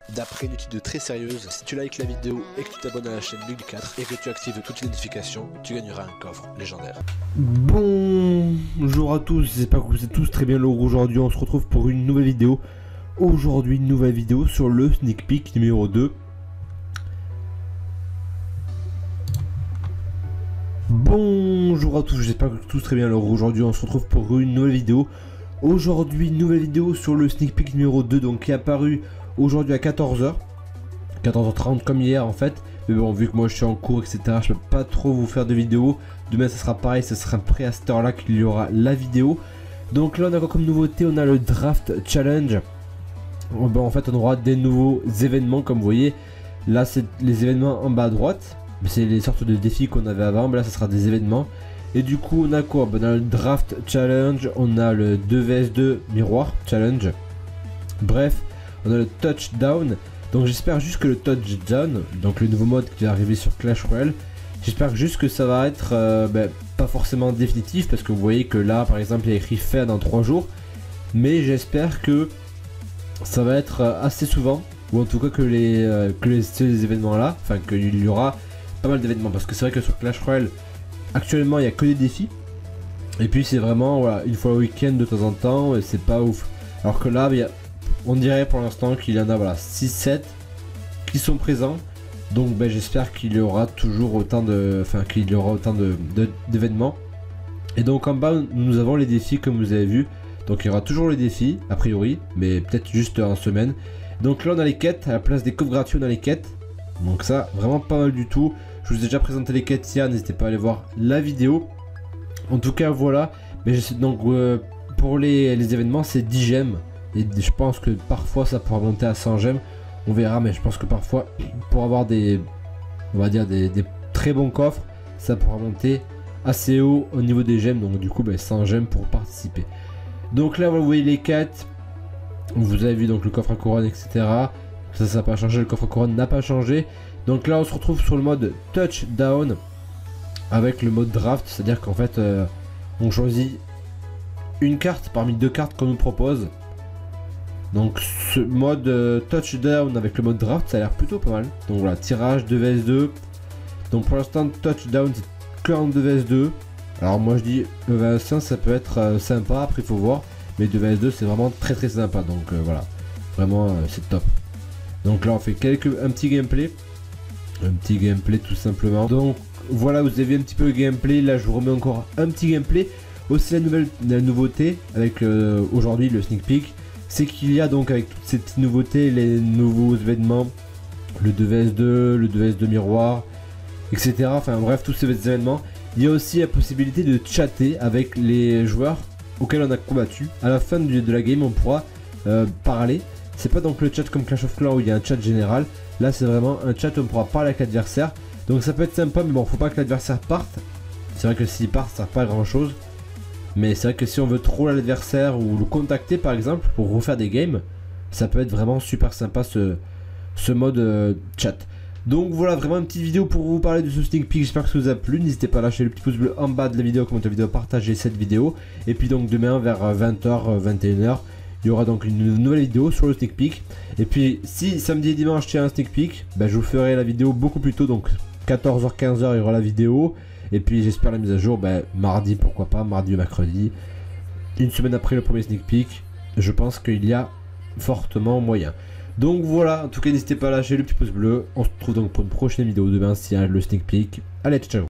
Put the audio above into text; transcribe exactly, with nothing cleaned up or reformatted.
D'après une étude très sérieuse, si tu likes la vidéo et que tu t'abonnes à la chaîne Mug quatre et que tu actives toutes les notifications, tu gagneras un coffre légendaire. Bonjour à tous, j'espère que vous êtes tous très bien lourds. Aujourd'hui on se retrouve pour une nouvelle vidéo. Aujourd'hui une nouvelle vidéo sur le sneak peek numéro deux. Bonjour à tous, j'espère que vous êtes tous très bien lourds. Aujourd'hui on se retrouve pour une nouvelle vidéo. Aujourd'hui une nouvelle vidéo sur le sneak peek numéro deux, donc qui est apparu aujourd'hui à quatorze heures, quatorze heures trente comme hier en fait. Mais bon, vu que moi je suis en cours etc, je peux pas trop vous faire de vidéo. Demain ça sera pareil, ça sera prêt à cette heure là qu'il y aura la vidéo. Donc là on a quoi comme nouveauté? On a le draft challenge. Bon, en fait on aura des nouveaux événements comme vous voyez. Là c'est les événements en bas à droite. C'est les sortes de défis qu'on avait avant, mais là ça sera des événements. Et du coup on a quoi? Bon, on a le draft challenge, on a le deux vs deux miroir challenge. Bref, on a le touchdown. Donc j'espère juste que le touchdown, donc le nouveau mode qui va arriver sur Clash Royale, j'espère juste que ça va être euh, ben, pas forcément définitif, parce que vous voyez que là par exemple il y a écrit fait dans trois jours. Mais j'espère que ça va être assez souvent, ou en tout cas que les, euh, que les, ces événements là, enfin qu'il y aura pas mal d'événements, parce que c'est vrai que sur Clash Royale actuellement il n'y a que des défis. Et puis c'est vraiment voilà, une fois le week-end de temps en temps, et c'est pas ouf. Alors que là il y a, on dirait pour l'instant qu'il y en a voilà, six sept qui sont présents. Donc ben, j'espère qu'il y aura toujours autant de. Enfin qu'il y aura autant de, de, d'événements. Et donc en bas nous avons les défis comme vous avez vu. Donc il y aura toujours les défis a priori, mais peut-être juste en semaine. Donc là on a les quêtes, à la place des coffres gratuits on a les quêtes. Donc ça vraiment pas mal du tout. Je vous ai déjà présenté les quêtes hier, n'hésitez pas à aller voir la vidéo. En tout cas voilà. Mais je sais, donc euh, pour les, les événements c'est dix gemmes. Et je pense que parfois ça pourra monter à cent gemmes. On verra, mais je pense que parfois pour avoir des, on va dire des, des très bons coffres, ça pourra monter assez haut au niveau des gemmes. Donc du coup ben, cent gemmes pour participer. Donc là vous voyez les quêtes. Vous avez vu donc le coffre à couronne etc. Ça ça n'a pas changé, le coffre à couronne n'a pas changé. Donc là on se retrouve sur le mode touchdown avec le mode draft. C'est à dire qu'en fait euh, on choisit une carte parmi deux cartes qu'on nous propose. Donc ce mode euh, touchdown avec le mode draft ça a l'air plutôt pas mal. Donc voilà, tirage deux vs deux. Donc pour l'instant touchdown c'est que en deux vs deux. Alors moi je dis le vs un ça peut être euh, sympa, après il faut voir. Mais deux vs deux c'est vraiment très très sympa. Donc euh, voilà, vraiment euh, c'est top. Donc là on fait quelques, un petit gameplay. Un petit gameplay tout simplement. Donc voilà, vous avez vu un petit peu le gameplay. Là je vous remets encore un petit gameplay. Aussi la nouvelle la nouveauté avec euh, aujourd'hui le sneak peek, c'est qu'il y a donc avec toutes ces petites nouveautés, les nouveaux événements, le deux vs deux, le deux vs deux miroir, et cetera. Enfin bref, tous ces événements. Il y a aussi la possibilité de chatter avec les joueurs auxquels on a combattu. À la fin de la game, on pourra euh, parler. C'est pas donc le chat comme Clash of Clans où il y a un chat général. Là, c'est vraiment un chat où on pourra parler avec l'adversaire. Donc ça peut être sympa, mais bon, faut pas que l'adversaire parte. C'est vrai que s'il part, ça sert pas à grand chose. Mais c'est vrai que si on veut troller l'adversaire ou le contacter par exemple pour refaire des games, ça peut être vraiment super sympa ce, ce mode euh, chat. Donc voilà, vraiment une petite vidéo pour vous parler de ce sneak peek, j'espère que ça vous a plu. N'hésitez pas à lâcher le petit pouce bleu en bas de la vidéo, commenter la vidéo, partager cette vidéo. Et puis donc demain vers vingt heures, vingt et une heures, il y aura donc une nouvelle vidéo sur le sneak peek. Et puis si samedi et dimanche il y a un sneak peek, ben, je vous ferai la vidéo beaucoup plus tôt, donc quatorze heures quinze heures il y aura la vidéo. Et puis j'espère la mise à jour ben, mardi, pourquoi pas, mardi ou mercredi. Une semaine après le premier sneak peek, je pense qu'il y a fortement moyen. Donc voilà, en tout cas n'hésitez pas à lâcher le petit pouce bleu. On se retrouve donc pour une prochaine vidéo demain s'il y a le sneak peek. Allez, ciao.